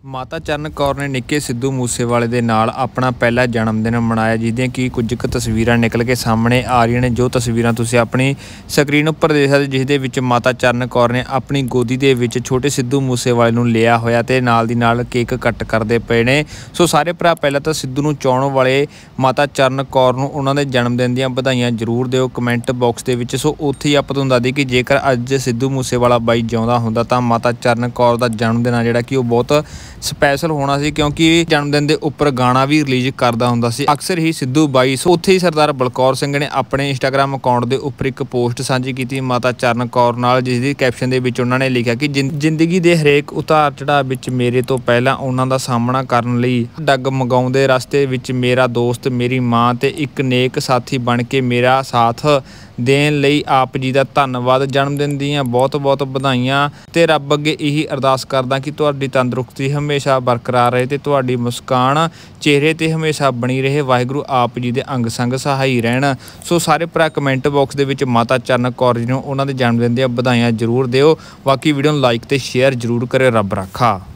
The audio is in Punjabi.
ਮਾਤਾ ਚਰਨ ਕੌਰ ਨੇ ਨਿੱਕੇ ਸਿੱਧੂ ਮੂਸੇਵਾਲੇ ਦੇ ਨਾਲ ਆਪਣਾ ਪਹਿਲਾ ਜਨਮ ਦਿਨ ਮਨਾਇਆ, ਜਿਸਦੀਆਂ ਕਿ ਕੁਝ ਕੁ ਤਸਵੀਰਾਂ ਨਿਕਲ ਕੇ ਸਾਹਮਣੇ ਆ ਰਹੀਆਂ ਨੇ। ਜੋ ਤਸਵੀਰਾਂ ਤੁਸੀਂ ਆਪਣੀ ਸਕਰੀਨ ਉੱਪਰ ਦੇਖ ਸਕਦੇ, ਜਿਸ ਦੇ ਵਿੱਚ ਮਾਤਾ ਚਰਨ ਕੌਰ ਨੇ ਆਪਣੀ ਗੋਦੀ ਦੇ ਵਿੱਚ ਛੋਟੇ ਸਿੱਧੂ ਮੂਸੇਵਾਲੇ ਨੂੰ ਲਿਆ ਹੋਇਆ ਤੇ ਨਾਲ ਦੀ ਨਾਲ ਕੇਕ ਕੱਟ ਕਰਦੇ ਪਏ ਨੇ। ਸੋ ਸਾਰੇ ਭਰਾ ਪਹਿਲਾਂ ਤਾਂ ਸਿੱਧੂ ਨੂੰ ਚਾਹੁਣ ਵਾਲੇ ਮਾਤਾ ਚਰਨ ਕੌਰ ਨੂੰ ਉਹਨਾਂ ਦੇ ਜਨਮ ਦਿਨ ਦੀਆਂ ਵਧਾਈਆਂ ਜ਼ਰੂਰ ਦਿਓ ਕਮੈਂਟ ਬਾਕਸ ਦੇ ਵਿੱਚ। ਸੋ ਉੱਥੇ ਹੀ ਆਪਾਂ ਤੁਹਾਨੂੰ ਦੱਸ ਦਈਏ ਕਿ ਜੇਕਰ ਅੱਜ ਸਿੱਧੂ ਮੂਸੇਵਾਲਾ ਬਾਈ ਜਿਉਂਦਾ ਹੁੰਦਾ ਤਾਂ ਮਾਤਾ ਚਰਨ ਕੌਰ ਦਾ ਜਨਮ ਦਿਨ ਆ ਜਿਹੜਾ ਕਿ ਉਹ ਬਹੁਤ ਸਪੈਸ਼ਲ ਹੋਣਾ ਸੀ, ਕਿਉਂਕਿ ਜਨਮ ਦਿਨ ਦੇ ਉੱਪਰ ਗਾਣਾ ਵੀ ਰਿਲੀਜ਼ ਕਰਦਾ ਹੁੰਦਾ ਸੀ ਅਕਸਰ ਹੀ ਸਿੱਧੂ ਬਾਈ। ਸੋ ਉੱਥੇ ਹੀ ਸਰਦਾਰ ਬਲਕੌਰ ਸਿੰਘ ਨੇ ਆਪਣੇ ਇੰਸਟਾਗ੍ਰਾਮ ਅਕਾਊਂਟ ਦੇ ਉੱਪਰ ਇੱਕ ਪੋਸਟ ਸਾਂਝੀ ਕੀਤੀ ਮਾਤਾ ਚਰਨ ਕੌਰ ਨਾਲ, ਜਿਸ ਦੀ ਕੈਪਸ਼ਨ ਦੇ ਵਿੱਚ ਉਹਨਾਂ ਨੇ ਲਿਖਿਆ ਕਿ ਜ਼ਿੰਦਗੀ ਦੇ ਹਰੇਕ ਉਤਾਰ ਚੜਾਅ ਵਿੱਚ ਮੇਰੇ ਤੋਂ ਪਹਿਲਾਂ ਉਹਨਾਂ ਦਾ ਸਾਹਮਣਾ ਕਰਨ ਲਈ ਡੱਗ ਮਗਾਉਂਦੇ ਰਸਤੇ ਵਿੱਚ ਮੇਰਾ ਦੋਸਤ, ਮੇਰੀ ਮਾਂ ਤੇ ਇੱਕ ਨੇਕ ਸਾਥੀ ਬਣ ਕੇ ਮੇਰਾ ਸਾਥ ਦੇਣ ਲਈ ਆਪ ਜੀ ਦਾ ਧੰਨਵਾਦ। ਜਨਮ ਦਿਨ ਦੀਆਂ ਬਹੁਤ ਬਹੁਤ ਵਧਾਈਆਂ ਤੇ ਰੱਬ ਅੱਗੇ ਇਹੀ ਅਰਦਾਸ ਕਰਦਾ ਕਿ ਤੁਹਾਡੀ ਤੰਦਰੁਸਤੀ ਹਮੇਸ਼ਾ ਬਰਕਰਾਰ ਰਹੇ ਤੇ ਤੁਹਾਡੀ ਮੁਸਕਾਨ ਚਿਹਰੇ ਤੇ ਹਮੇਸ਼ਾ ਬਣੀ ਰਹੇ। ਵਾਹਿਗੁਰੂ ਆਪ ਜੀ ਦੇ ਅੰਗ ਸੰਗ ਸਹਾਈ ਰਹਿਣ। ਸੋ ਸਾਰੇ ਭਰਾ ਕਮੈਂਟ ਬਾਕਸ ਦੇ ਵਿੱਚ ਮਾਤਾ ਚਰਨ ਕੌਰ ਜੀ ਨੂੰ ਉਹਨਾਂ ਦੇ ਜਨਮ ਦਿਨ ਦੀਆਂ ਵਧਾਈਆਂ ਜ਼ਰੂਰ ਦਿਓ। ਬਾਕੀ ਵੀਡੀਓ ਨੂੰ ਲਾਈਕ ਤੇ ਸ਼ੇਅਰ ਜ਼ਰੂਰ ਕਰਿਓ। ਰੱਬ ਰਾਖਾ।